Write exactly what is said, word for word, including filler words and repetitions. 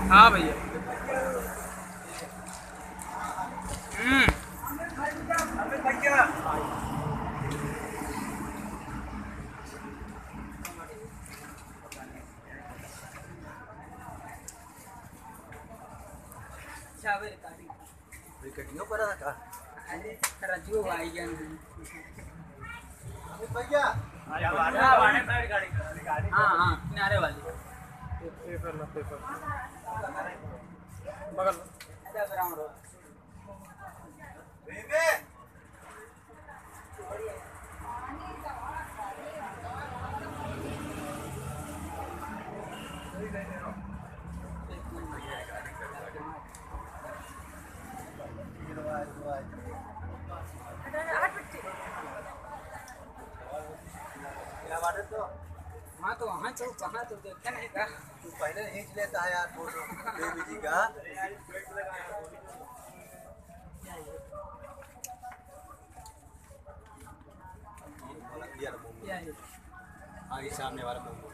हाँ भैया। हम्म विकेटिंग पर रहा था अरे राजू भाई जान भैया हाँ हाँ किनारे वाली पेपर ना पेपर बगल हाँ तो वहाँ चल कहाँ तो देखते नहीं का तू पहले खींच लेता है यार फोटो देवी जी का क्या है आगे सामने वाला